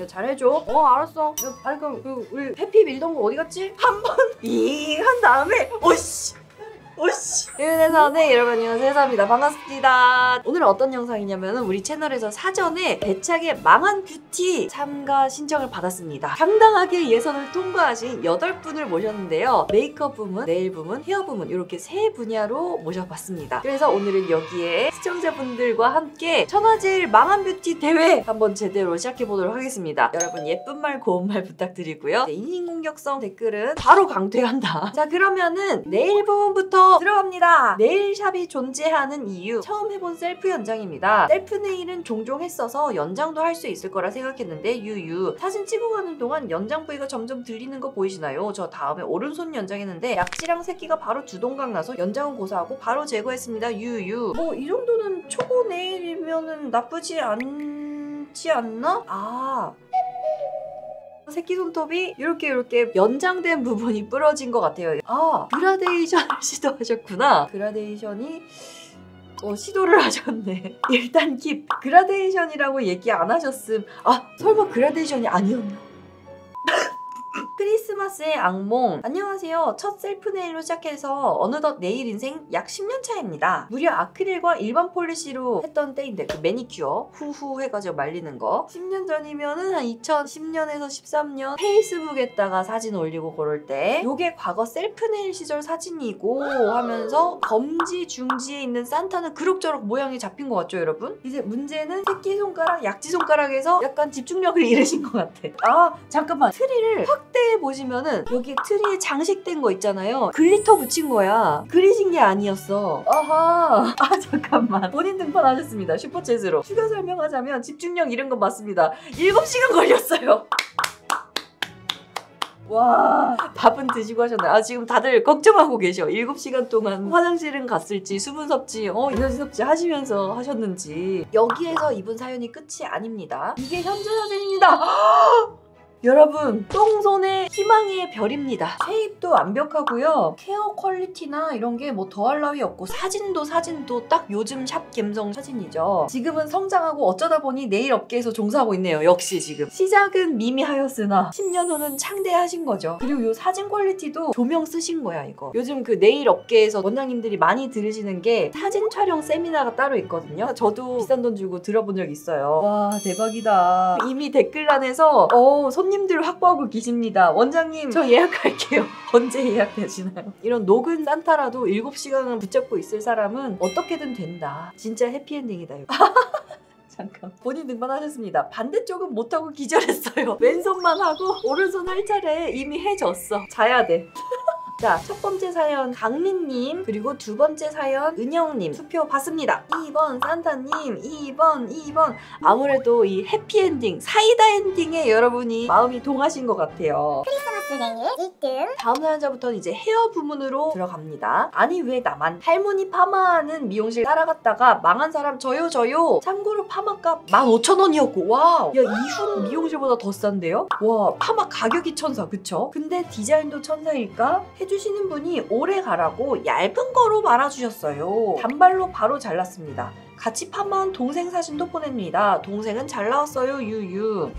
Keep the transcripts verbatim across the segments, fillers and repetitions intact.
잘해줘. 어 알았어. 야, 아니 그럼 그 우리 해피 밀던 거 어디 갔지? 한 번 이 한 다음에 오씨 오씨. 이래서 네 여러분 안녕하세요 해사입니다. 반갑습니다. 오늘은 어떤 영상이냐면 우리 채널에서 사전에 배착의 망한 뷰티 참가 신청을 받았습니다. 당당하게 예선을 통과하신 여덟 분을 모셨는데요. 메이크업 부문, 네일 부문, 헤어 부문 이렇게 세 분야로 모셔봤습니다. 그래서 오늘은 여기에 시청자분들과 함께 천하제일 망한 뷰티 대회 한번 제대로 시작해보도록 하겠습니다. 여러분 예쁜 말 고운 말 부탁드리고요. 네, 인신공격성 댓글은 바로 강퇴한다. 자 그러면은 네일 부분부터 들어갑니다. 네일샵이 존재하는 이유 처음 해본 셀프 연장입니다. 셀프 네일은 종종 했어서 연장도 할 수 있을 거라 생각했는데 유유 사진 찍어가는 동안 연장 부위가 점점 들리는 거 보이시나요? 저 다음에 오른손 연장했는데 약지랑 새끼가 바로 두 동강 나서 연장은 고사하고 바로 제거했습니다. 유유 뭐 이 정도는 초보 네일이면은 나쁘지 않지 않나? 아 새끼 손톱이 이렇게 이렇게 연장된 부분이 부러진 것 같아요. 아 그라데이션을 시도하셨구나. 그라데이션이 어 시도를 하셨네. 일단 킵. 그라데이션이라고 얘기 안 하셨음. 아 설마 그라데이션이 아니었나? 크리스마스의 악몽. 안녕하세요. 첫 셀프 네일로 시작해서 어느덧 네일 인생 약 십 년 차입니다. 무려 아크릴과 일반 폴리시로 했던 때인데 그 매니큐어 후후 해가지고 말리는 거 십 년 전이면은 한 이천십 년에서 십삼 년 페이스북에다가 사진 올리고 그럴 때 요게 과거 셀프 네일 시절 사진이고 하면서 검지 중지에 있는 산타는 그럭저럭 모양이 잡힌 것 같죠 여러분? 이제 문제는 새끼손가락 약지손가락에서 약간 집중력을 잃으신 것 같아. 아 잠깐만 트리를 확대 보시면은 여기 트리에 장식된 거 있잖아요. 글리터 붙인 거야. 그리신 게 아니었어. 아하. 아 잠깐만. 본인 등판하셨습니다. 슈퍼챗으로. 추가 설명하자면 집중력 잃은 건 맞습니다. 일곱 시간 걸렸어요. 와 밥은 드시고 하셨나요? 아 지금 다들 걱정하고 계셔. 일곱 시간 동안 화장실은 갔을지 수분 섭취 어 에너지 섭취 하시면서 하셨는지. 여기에서 이분 사연이 끝이 아닙니다. 이게 현재 사진입니다. 여러분 똥손의 희망의 별입니다. 쉐입도 완벽하고요. 케어 퀄리티나 이런 게 뭐 더할 나위 없고 사진도 사진도 딱 요즘 샵 감성 사진이죠. 지금은 성장하고 어쩌다 보니 네일 업계에서 종사하고 있네요. 역시 지금 시작은 미미하였으나 십 년 후는 창대하신 거죠. 그리고 요 사진 퀄리티도 조명 쓰신 거야 이거. 요즘 그 네일 업계에서 원장님들이 많이 들으시는 게 사진 촬영 세미나가 따로 있거든요. 저도 비싼 돈 주고 들어본 적 있어요. 와 대박이다. 이미 댓글란에서 어 손 손님들 확보하고 계십니다. 원장님 저 예약할게요. 언제 예약되시나요? 이런 녹은 산타라도 일곱 시간은 붙잡고 있을 사람은 어떻게든 된다. 진짜 해피엔딩이다 이거. 잠깐 본인 등반하셨습니다. 반대쪽은 못하고 기절했어요. 왼손만 하고 오른손 할 차례에 이미 해졌어. 자야 돼. 자, 첫 번째 사연 강민님 그리고 두 번째 사연 은영님 투표 받습니다. 이 번 산타님 이 번 이 번 아무래도 이 해피엔딩 사이다 엔딩에 여러분이 마음이 동하신 것 같아요. 크리스마스 네일 일 등. 다음 사연자부터는 이제 헤어 부문으로 들어갑니다. 아니 왜 나만 할머니 파마하는 미용실 따라갔다가 망한 사람 저요 저요. 참고로 파마값 만 오천 원이었고 와우 야 이훈 미용실보다 더 싼데요? 와 파마 가격이 천사 그쵸? 근데 디자인도 천사일까? 해주시는 분이 오래 가라고 얇은 거로 말아주셨어요. 단발로 바로 잘랐습니다. 같이 파마한 동생 사진도 보냅니다. 동생은 잘 나왔어요 유유.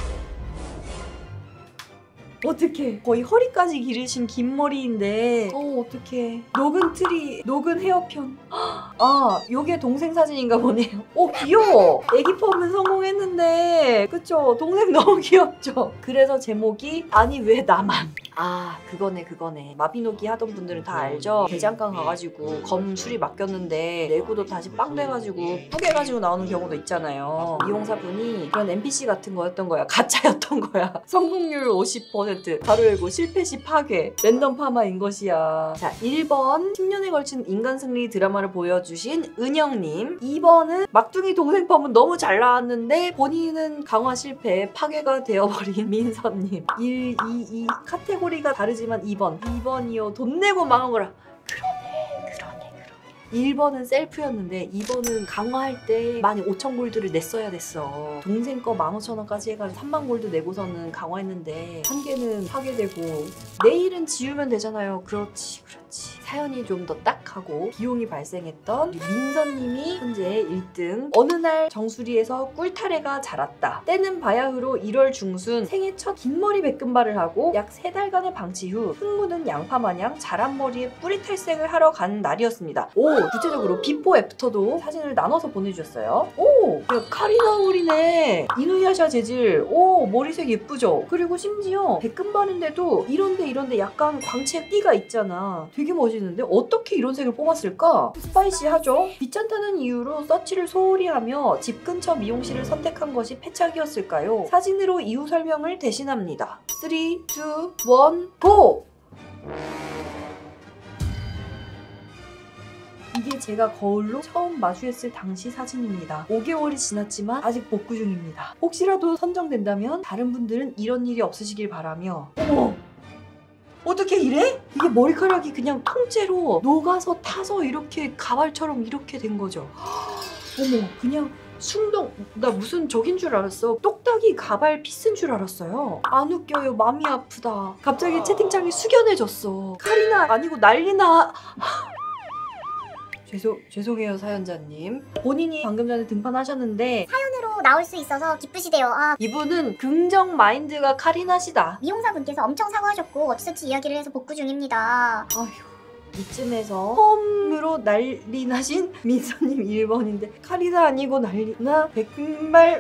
어떡해 거의 허리까지 기르신 긴 머리인데 어 어떡해 녹은 트리 녹은 헤어편. 아 요게 동생 사진인가 보네요. 오 귀여워. 애기 펌은 성공했는데 그쵸 동생 너무 귀엽죠. 그래서 제목이 아니 왜 나만. 아 그거네 그거네. 마비노기 하던 분들은 다 알죠. 대장간 가가지고 검 수리 맡겼는데 내구도 다시 빵 돼가지고 뿌개가지고 나오는 경우도 있잖아요. 미용사분이 그런 엠피씨 같은 거였던 거야. 가짜였던 거야. 성공률 오십 퍼센트 바로 열고 실패 시 파괴 랜덤 파마인 것이야. 자 일 번 십 년에 걸친 인간 승리 드라마를 보여주신 은영님. 이 번은 막둥이 동생 펌은 너무 잘 나왔는데 본인은 강화 실패 파괴가 되어버린 민선님. 일, 이, 이 카테고리가 다르지만 이 번 이 번이요 돈 내고 망한 거라. 그러네 그러네 그러네. 일 번은 셀프였는데 이 번은 강화할 때 만 오천 골드를 냈어야 됐어. 동생 거 만 오천 원까지 해가지고 삼만 골드 내고서는 강화했는데 한 개는 파괴되고 내일은 지우면 되잖아요. 그렇지 그렇지. 사연이 좀 더 딱하고 비용이 발생했던 민서님이 현재 일 등. 어느 날 정수리에서 꿀타래가 자랐다. 때는 바야흐로 일월 중순 생애 첫 긴 머리 백금발을 하고 약 세 달간의 방치 후 흙 묻은 양파마냥 자란 머리에 뿌리 탈색을 하러 간 날이었습니다. 오! 구체적으로 비포 애프터도 사진을 나눠서 보내주셨어요. 오! 야, 카리나울이네. 이누야샤 재질. 오! 머리색 예쁘죠? 그리고 심지어 백금발인데도 이런데 이런데 약간 광채 띠가 있잖아. 되게 멋있는데 어떻게 이런 색을 뽑았을까? 스파이시하죠? 귀찮다는 이유로 서치를 소홀히 하며 집 근처 미용실을 선택한 것이 패착이었을까요? 사진으로 이유 설명을 대신합니다. 삼, 이, 일, 고! 이게 제가 거울로 처음 마주했을 당시 사진입니다. 오 개월이 지났지만 아직 복구 중입니다. 혹시라도 선정된다면 다른 분들은 이런 일이 없으시길 바라며. 어머! 어떻게 이래? 이게 머리카락이 그냥 통째로 녹아서 타서 이렇게 가발처럼 이렇게 된 거죠. 어머, 그냥 숭덩, 나 무슨 저긴 줄 알았어. 똑딱이 가발 피스인 줄 알았어요. 안 웃겨요. 마음이 아프다. 갑자기 채팅창이 숙연해졌어. 카리나 아니고 난리나. 죄송, 죄송해요 사연자님. 본인이 방금 전에 등판하셨는데 사연으로 나올 수 있어서 기쁘시대요. 아, 이분은 긍정 마인드가 카리나시다. 미용사분께서 엄청 사과하셨고 어찌저찌 이야기를 해서 복구 중입니다. 아휴, 이쯤에서 펌으로 난리 나신 민서님 일 번인데 카리나 아니고 난리나 백말.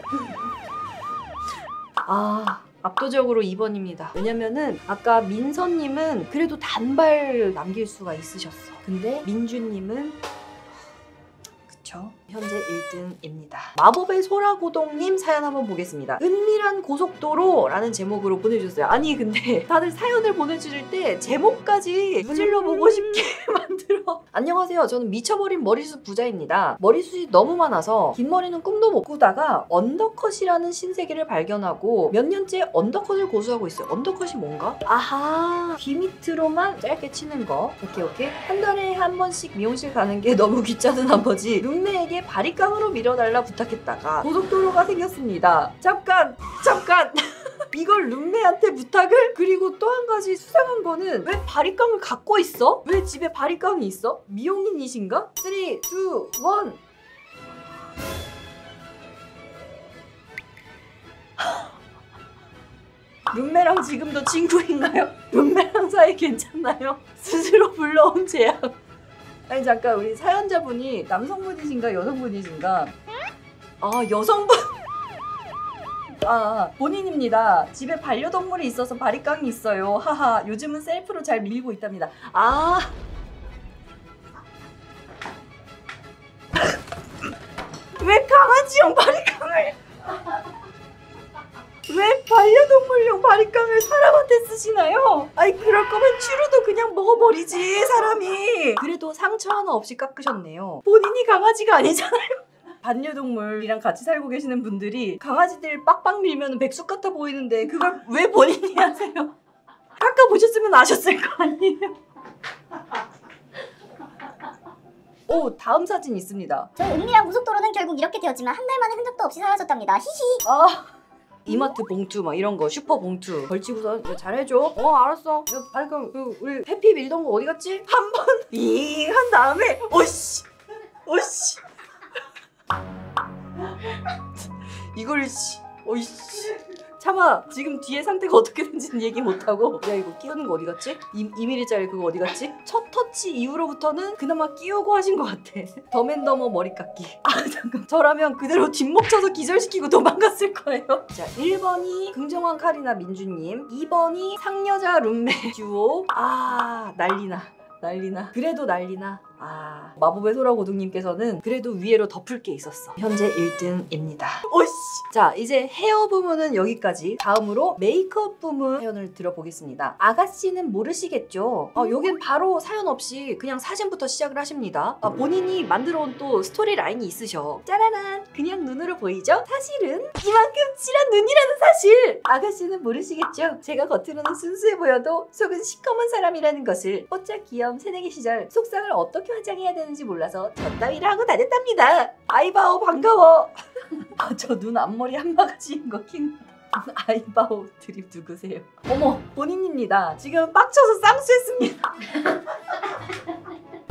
아, 압도적으로 이 번입니다. 왜냐면은 아까 민서님은 그래도 단발 남길 수가 있으셨어. 근데 민주님은 그쵸? 현재 일 등입니다. 마법의 소라고동님 사연 한번 보겠습니다. 은밀한 고속도로라는 제목으로 보내주셨어요. 아니 근데 다들 사연을 보내주실 때 제목까지 무질러 보고 싶게 만들어. 안녕하세요. 저는 미쳐버린 머리숱 부자입니다. 머리숱이 너무 많아서 긴 머리는 꿈도 못 꾸다가 언더컷이라는 신세계를 발견하고 몇 년째 언더컷을 고수하고 있어요. 언더컷이 뭔가? 아하, 귀 밑으로만 짧게 치는 거. 오케이 오케이. 한 달에 한 번씩 미용실 가는 게 너무 귀찮은 나머지 룸메에게 바리깡으로 밀어달라 부탁했다가 고속도로가 생겼습니다. 잠깐! 잠깐! 이걸 룸메한테 부탁을? 그리고 또 한 가지 수상한 거는 왜 바리깡을 갖고 있어? 왜 집에 바리깡이 있어? 미용인이신가? 삼, 이, 일 룸메랑 지금도 친구인가요? 룸메랑 사이 괜찮나요? 스스로 불러온 제약. 아니 잠깐, 우리 사연자분이 남성분이신가 여성분이신가? 아, 여성분. 아, 본인입니다. 집에 반려동물이 있어서 바리깡이 있어요. 하하, 요즘은 셀프로 잘 밀고 있답니다. 아. 왜 강아지용 바리깡을 왜 반려동물용 바리깡을 사람한테 쓰시나요? 아이, 그럴 거면 추루도 그냥 먹어버리지 사람이. 그래도 상처 하나 없이 깎으셨네요. 본인이 강아지가 아니잖아요. 반려동물이랑 같이 살고 계시는 분들이 강아지들 빡빡 밀면 백숙 같아 보이는데 그걸 왜 본인이 하세요? 깎아보셨으면 아셨을 거 아니에요? 오, 다음 사진 있습니다. 저희 은밀한 고속도로는 결국 이렇게 되었지만 한 달 만에 흔적도 없이 사라졌답니다. 히히. 아, 이마트 봉투 막 이런 거, 슈퍼 봉투 걸치고선 이거 잘해줘. 어, 알았어. 야, 아니 그럼 그 우리 해피 밀던 거 어디 갔지? 한 번 잉 한 다음에 오씨 오씨 이걸 씨 오이씨 참아. 지금 뒤에 상태가 어떻게 된지는 얘기 못하고. 야, 이거 끼우는 거 어디 갔지? 이 밀리짜리 그거 어디 갔지? 첫 터치 이후로부터는 그나마 끼우고 하신 것 같아. 더맨더머 머리 깎기. 아 잠깐, 저라면 그대로 뒷목 쳐서 기절시키고 도망갔을 거예요. 자, 일 번이 긍정왕 카리나 민주님, 이 번이 상여자 룸메 듀오. 아, 난리나 난리나. 그래도 난리나. 아, 마법의 소라고등님께서는 그래도 위에로 덮을 게 있었어. 현재 일 등입니다. 오씨. 자, 이제 헤어 부문은 여기까지. 다음으로 메이크업 부문 사연을 들어보겠습니다. 아가씨는 모르시겠죠? 어, 여긴 바로 사연 없이 그냥 사진부터 시작을 하십니다. 아, 본인이 만들어온 또 스토리 라인이 있으셔. 짜라란, 그냥 눈으로 보이죠? 사실은 이만큼 칠한 눈이라는 사실. 아가씨는 모르시겠죠? 제가 겉으로는 순수해 보여도 속은 시커먼 사람이라는 것을. 뽀짝 귀여움 새내기 시절 속상을 어떻게 화장해야 되는지 몰라서 전 따위를 하고 다녔답니다. 아이바오 반가워. 아, 저 눈 앞머리 한 바가지인 거 킹. 아이바오 드립 누구세요? 어머, 본인입니다. 지금 빡쳐서 쌍수했습니다.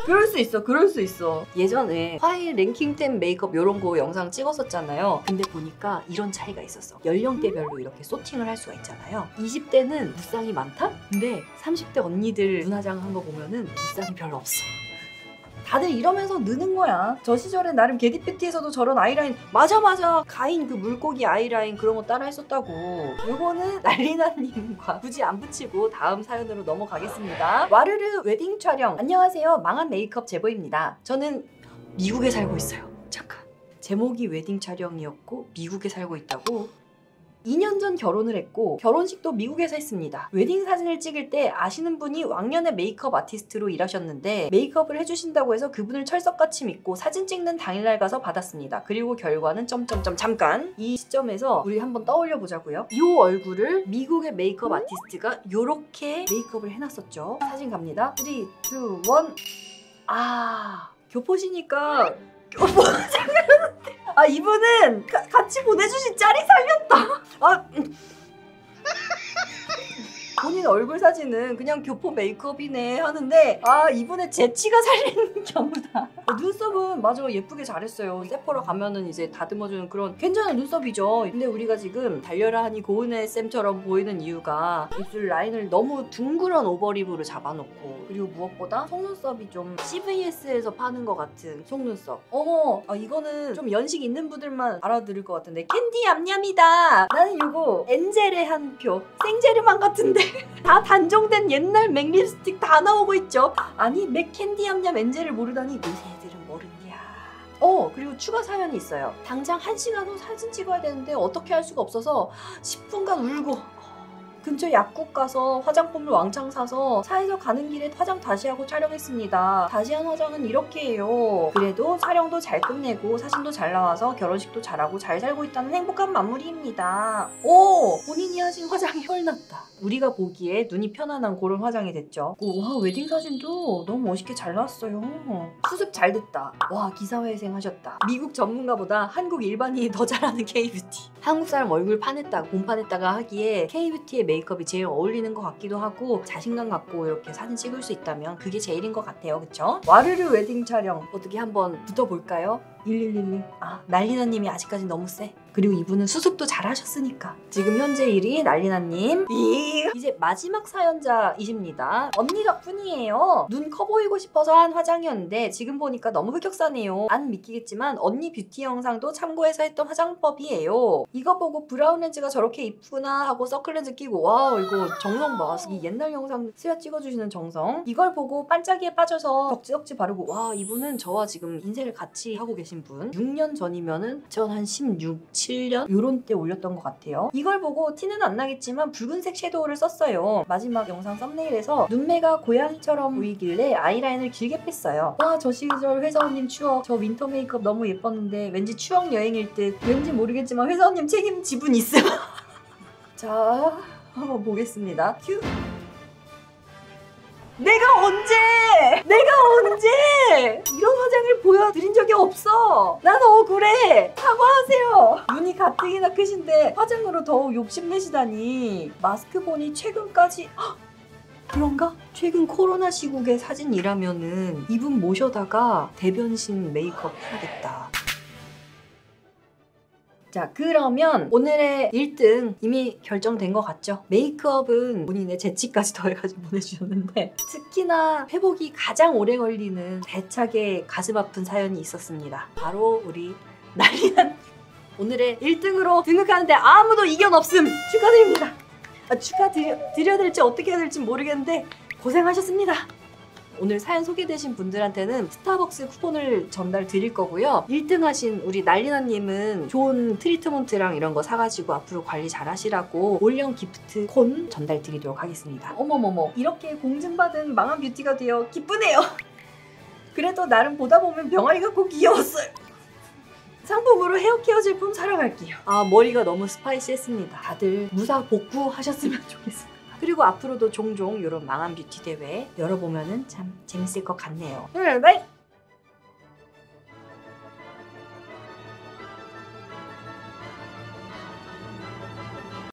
그럴 수 있어, 그럴 수 있어. 예전에 하이 랭킹템 메이크업 이런 거 영상 찍었었잖아요. 근데 보니까 이런 차이가 있었어. 연령대별로 이렇게 소팅을 할 수가 있잖아요. 이십 대는 무쌍이 많다? 근데 삼십 대 언니들 눈화장 한 거 보면은 무쌍이 별로 없어. 다들 이러면서 느는 거야. 저 시절에 나름 게디뷰티에서도 저런 아이라인 맞아 맞아 가인 그 물고기 아이라인 그런 거 따라 했었다고. 요거는 난리나님과 굳이 안 붙이고 다음 사연으로 넘어가겠습니다. 와르르 웨딩 촬영. 안녕하세요. 망한 메이크업 제보입니다. 저는 미국에 살고 있어요. 잠깐. 제목이 웨딩 촬영이었고 미국에 살고 있다고? 이 년 전 결혼을 했고 결혼식도 미국에서 했습니다. 웨딩 사진을 찍을 때 아시는 분이 왕년에 메이크업 아티스트로 일하셨는데 메이크업을 해주신다고 해서 그분을 철석같이 믿고 사진 찍는 당일날 가서 받았습니다. 그리고 결과는 점점점. 잠깐 이 시점에서 우리 한번 떠올려 보자고요. 이 얼굴을 미국의 메이크업 아티스트가 요렇게 메이크업을 해놨었죠. 사진 갑니다. 삼, 이, 일. 아 교포시니까 교포장을 아 이분은 가, 같이 보내주신 짤이 살렸다. 아 음. 본인 얼굴 사진은 그냥 교포 메이크업이네 하는데 아 이분의 재치가 살리는 경우다. 어, 눈썹은 맞아 예쁘게 잘했어요. 세포로 가면은 이제 다듬어주는 그런 괜찮은 눈썹이죠. 근데 우리가 지금 달려라 하니 고은혜 쌤처럼 보이는 이유가 입술 라인을 너무 둥그런 오버립으로 잡아놓고 그리고 무엇보다 속눈썹이 좀 씨브이에스에서 파는 것 같은 속눈썹. 어머 아, 이거는 좀 연식 있는 분들만 알아들을 것 같은데 캔디 얌얌이다. 나는 이거 엔젤의 한 표 생제르만 같은데 다 단종된 옛날 맥 립스틱 다 나오고 있죠. 아니 맥 캔디 얌얌 엔젤을 모르다니 요새 애들은 모르냐. 어 그리고 추가 사연이 있어요. 당장 한 시간 후 사진 찍어야 되는데 어떻게 할 수가 없어서 십 분간 울고 근처 약국 가서 화장품을 왕창 사서 차에서 가는 길에 화장 다시 하고 촬영했습니다. 다시 한 화장은 이렇게 해요. 그래도 촬영도 잘 끝내고 사진도 잘 나와서 결혼식도 잘하고 잘 살고 있다는 행복한 마무리입니다. 오! 본인이 하신 화장이 헐났다. 우리가 보기에 눈이 편안한 그런 화장이 됐죠. 오, 와 웨딩 사진도 너무 멋있게 잘 나왔어요. 수습 잘 됐다. 와 기사회생 하셨다. 미국 전문가보다 한국 일반인이 더 잘하는 K뷰티. 한국 사람 얼굴 파냈다가 곰파냈다가 하기에 K뷰티의 메이크업이 제일 어울리는 것 같기도 하고 자신감 갖고 이렇게 사진 찍을 수 있다면 그게 제일인 것 같아요. 그쵸? 와르르 웨딩 촬영 어떻게 한번 붙어볼까요? 일일일일. 아 난리나님이 아직까지 너무 세. 그리고 이분은 수습도 잘 하셨으니까. 지금 현재 일 위 난리나님. 이제 마지막 사연자이십니다. 언니 덕분이에요. 눈 커 보이고 싶어서 한 화장이었는데 지금 보니까 너무 흑역사네요. 안 믿기겠지만 언니 뷰티 영상도 참고해서 했던 화장법이에요. 이거 보고 브라운 렌즈가 저렇게 이쁘구나 하고 서클렌즈 끼고 와 이거 정성 봐. 이 옛날 영상 스야 찍어주시는 정성. 이걸 보고 반짝이에 빠져서 덕지덕지 바르고 와 이분은 저와 지금 인쇄를 같이 하고 계신 분. 육 년 전이면은 전 한 십육, 칠 년 요런 때 올렸던 것 같아요. 이걸 보고 티는 안 나겠지만 붉은색 섀도우를 썼어요. 마지막 영상 썸네일에서 눈매가 고양이처럼 보이길래 아이라인을 길게 뺐어요. 와 저 시절 회사원님 추억. 저 윈터 메이크업 너무 예뻤는데 왠지 추억 여행일 듯. 왠지 모르겠지만 회사원님 책임 지분 있음. 자 한번 보겠습니다. 큐. 내가 언제! 내가 언제! 이런 화장을 보여드린 적이 없어! 난 억울해! 사과하세요! 눈이 가뜩이나 크신데 화장으로 더욱 욕심내시다니. 마스크 보니 최근까지 헉! 그런가? 최근 코로나 시국의 사진이라면은 이분 모셔다가 대변신 메이크업 해야겠다. 자 그러면 오늘의 일 등 이미 결정된 것 같죠? 메이크업은 본인의 재치까지 더해가지고 보내주셨는데 특히나 회복이 가장 오래 걸리는 대차게 가슴 아픈 사연이 있었습니다. 바로 우리 난리난 오늘의 일 등으로 등극하는데 아무도 이견 없음! 축하드립니다. 아, 축하드려야 될지 어떻게 해야 될지 모르겠는데 고생하셨습니다. 오늘 사연 소개되신 분들한테는 스타벅스 쿠폰을 전달 드릴 거고요. 일 등 하신 우리 난리나님은 좋은 트리트먼트랑 이런 거 사가지고 앞으로 관리 잘 하시라고 올영 기프트 콘 전달 드리도록 하겠습니다. 어머머머 이렇게 공증받은 망한 뷰티가 되어 기쁘네요. 그래도 나름 보다 보면 병아리가 꼭 귀여웠어요. 상품으로 헤어케어 제품 사랑할게요. 아 머리가 너무 스파이시했습니다. 다들 무사 복구하셨으면 좋겠습니다. 그리고 앞으로도 종종 이런 망한 뷰티 대회 열어보면 참 재밌을 것 같네요. 응, 바이!